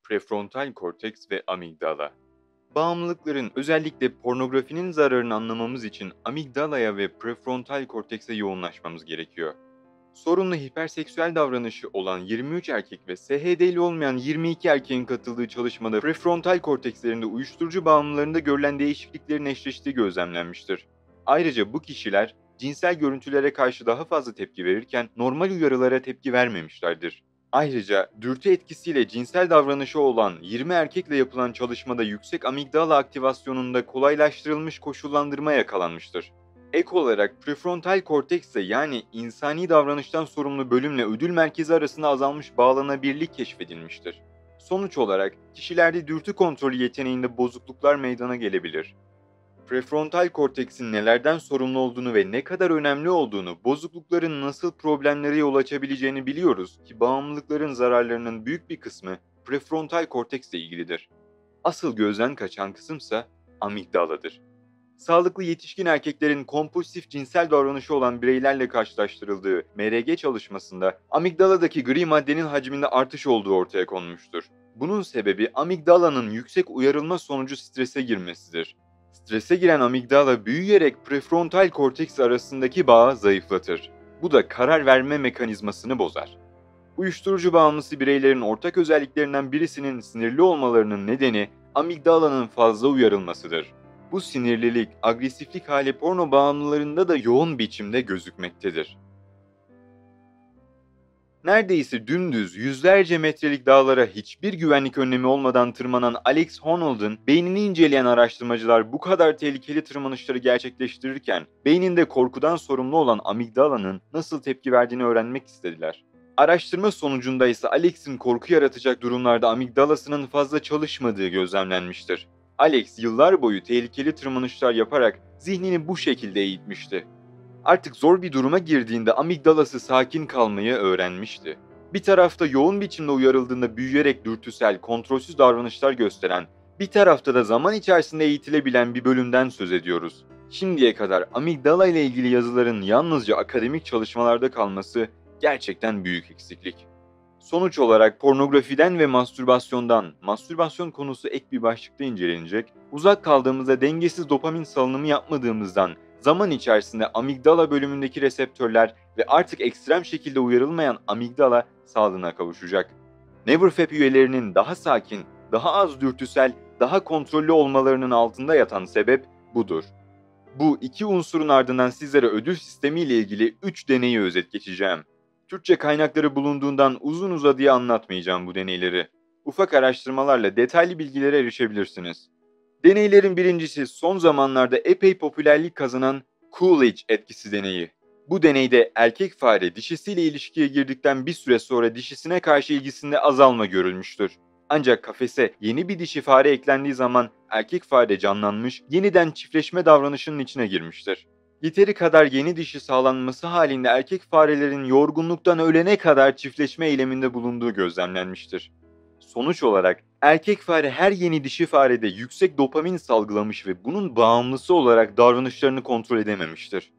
Prefrontal korteks ve amigdala. Bağımlılıkların, özellikle pornografinin zararını anlamamız için amigdalaya ve prefrontal kortekse yoğunlaşmamız gerekiyor. Sorunlu hiperseksüel davranışı olan 23 erkek ve SHD'li olmayan 22 erkeğin katıldığı çalışmada prefrontal kortekslerinde uyuşturucu bağımlılarında görülen değişikliklerin eşleştiği gözlemlenmiştir. Ayrıca bu kişiler cinsel görüntülere karşı daha fazla tepki verirken normal uyarılara tepki vermemişlerdir. Ayrıca dürtü etkisiyle cinsel davranışı olan 20 erkekle yapılan çalışmada yüksek amigdala aktivasyonunda kolaylaştırılmış koşullandırma yakalanmıştır. Ek olarak prefrontal kortekse, yani insani davranıştan sorumlu bölümle ödül merkezi arasında azalmış bağlanabilirlik keşfedilmiştir. Sonuç olarak kişilerde dürtü kontrolü yeteneğinde bozukluklar meydana gelebilir. Prefrontal korteksin nelerden sorumlu olduğunu ve ne kadar önemli olduğunu, bozuklukların nasıl problemlere yol açabileceğini biliyoruz ki bağımlılıkların zararlarının büyük bir kısmı prefrontal korteksle ilgilidir. Asıl gözden kaçan kısımsa amigdaladır. Sağlıklı yetişkin erkeklerin kompulsif cinsel davranışı olan bireylerle karşılaştırıldığı MRG çalışmasında amigdaladaki gri maddenin hacminde artış olduğu ortaya konmuştur. Bunun sebebi amigdalanın yüksek uyarılma sonucu strese girmesidir. Strese giren amigdala büyüyerek prefrontal korteks arasındaki bağı zayıflatır. Bu da karar verme mekanizmasını bozar. Uyuşturucu bağımlısı bireylerin ortak özelliklerinden birisinin sinirli olmalarının nedeni amigdalanın fazla uyarılmasıdır. Bu sinirlilik, agresiflik hali porno bağımlılarında da yoğun biçimde gözükmektedir. Neredeyse dümdüz yüzlerce metrelik dağlara hiçbir güvenlik önlemi olmadan tırmanan Alex Honnold'un beynini inceleyen araştırmacılar bu kadar tehlikeli tırmanışları gerçekleştirirken beyninde korkudan sorumlu olan amigdalanın nasıl tepki verdiğini öğrenmek istediler. Araştırma sonucunda ise Alex'in korku yaratacak durumlarda amigdalasının fazla çalışmadığı gözlemlenmiştir. Alex yıllar boyu tehlikeli tırmanışlar yaparak zihnini bu şekilde eğitmişti. Artık zor bir duruma girdiğinde amigdalası sakin kalmayı öğrenmişti. Bir tarafta yoğun biçimde uyarıldığında büyüyerek dürtüsel, kontrolsüz davranışlar gösteren, bir tarafta da zaman içerisinde eğitilebilen bir bölümden söz ediyoruz. Şimdiye kadar amigdala ile ilgili yazıların yalnızca akademik çalışmalarda kalması gerçekten büyük eksiklik. Sonuç olarak pornografiden ve mastürbasyon konusu ek bir başlıkta incelenecek, uzak kaldığımızda dengesiz dopamin salınımı yapmadığımızdan zaman içerisinde amigdala bölümündeki reseptörler ve artık ekstrem şekilde uyarılmayan amigdala sağlığına kavuşacak. Neverfap üyelerinin daha sakin, daha az dürtüsel, daha kontrollü olmalarının altında yatan sebep budur. Bu iki unsurun ardından sizlere ödül sistemi ile ilgili 3 deneyi özet geçeceğim. Türkçe kaynakları bulunduğundan uzun uzadıya anlatmayacağım bu deneyleri. Ufak araştırmalarla detaylı bilgilere erişebilirsiniz. Deneylerin birincisi son zamanlarda epey popülerlik kazanan Coolidge etkisi deneyi. Bu deneyde erkek fare dişisiyle ilişkiye girdikten bir süre sonra dişisine karşı ilgisinde azalma görülmüştür. Ancak kafese yeni bir dişi fare eklendiği zaman erkek fare canlanmış, yeniden çiftleşme davranışının içine girmiştir. Yeteri kadar yeni dişi sağlanması halinde erkek farelerin yorgunluktan ölene kadar çiftleşme eyleminde bulunduğu gözlemlenmiştir. Sonuç olarak erkek fare her yeni dişi farede yüksek dopamin salgılamış ve bunun bağımlısı olarak davranışlarını kontrol edememiştir.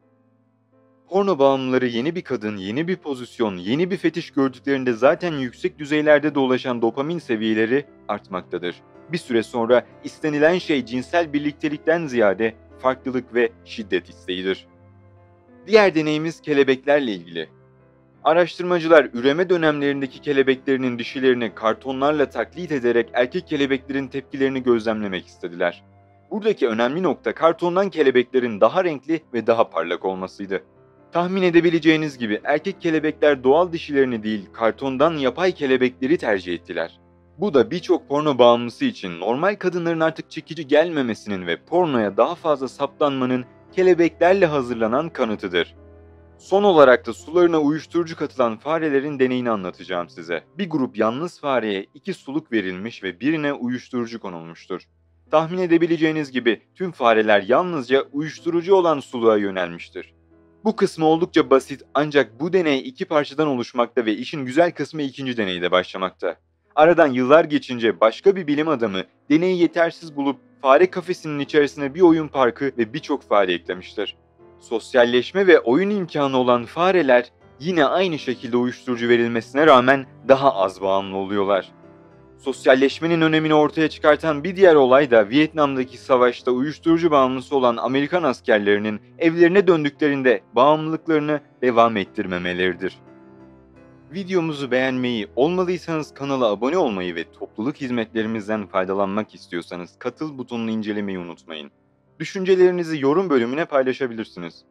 Porno bağımlıları yeni bir kadın, yeni bir pozisyon, yeni bir fetiş gördüklerinde zaten yüksek düzeylerde dolaşan dopamin seviyeleri artmaktadır. Bir süre sonra istenilen şey cinsel birliktelikten ziyade farklılık ve şiddet isteğidir. Diğer deneyimiz kelebeklerle ilgili. Araştırmacılar üreme dönemlerindeki kelebeklerinin dişilerini kartonlarla taklit ederek erkek kelebeklerin tepkilerini gözlemlemek istediler. Buradaki önemli nokta kartondan kelebeklerin daha renkli ve daha parlak olmasıydı. Tahmin edebileceğiniz gibi erkek kelebekler doğal dişilerini değil, kartondan yapay kelebekleri tercih ettiler. Bu da birçok porno bağımlısı için normal kadınların artık çekici gelmemesinin ve pornoya daha fazla saplanmanın kelebeklerle hazırlanan kanıtıdır. Son olarak da sularına uyuşturucu katılan farelerin deneyini anlatacağım size. Bir grup yalnız fareye 2 suluk verilmiş ve birine uyuşturucu konulmuştur. Tahmin edebileceğiniz gibi tüm fareler yalnızca uyuşturucu olan suluğa yönelmiştir. Bu kısmı oldukça basit, ancak bu deney 2 parçadan oluşmakta ve işin güzel kısmı ikinci deneyde başlamakta. Aradan yıllar geçince başka bir bilim adamı deneyi yetersiz bulup fare kafesinin içerisine bir oyun parkı ve birçok fare eklemiştir. Sosyalleşme ve oyun imkanı olan fareler yine aynı şekilde uyuşturucu verilmesine rağmen daha az bağımlı oluyorlar. Sosyalleşmenin önemini ortaya çıkartan bir diğer olay da Vietnam'daki savaşta uyuşturucu bağımlısı olan Amerikan askerlerinin evlerine döndüklerinde bağımlılıklarını devam ettirmemeleridir. Videomuzu beğenmeyi, olmalıysanız kanala abone olmayı ve topluluk hizmetlerimizden faydalanmak istiyorsanız katıl butonunu incelemeyi unutmayın. Düşüncelerinizi yorum bölümüne paylaşabilirsiniz.